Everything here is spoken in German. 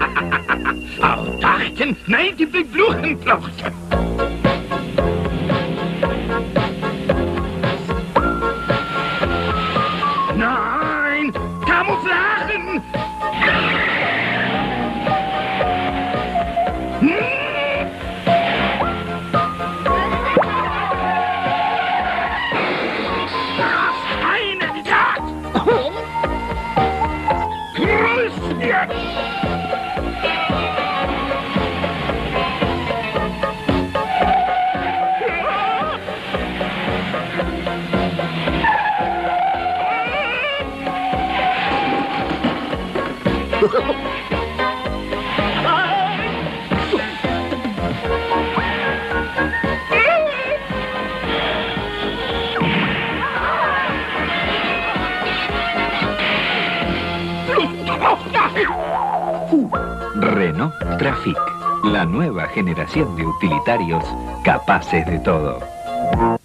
Aufdachten, nein, die Befluchenflucht. Nein, Camouflagen. Eine Tat. Grüß jetzt. Renault Trafic, la nueva generación de utilitarios capaces de todo.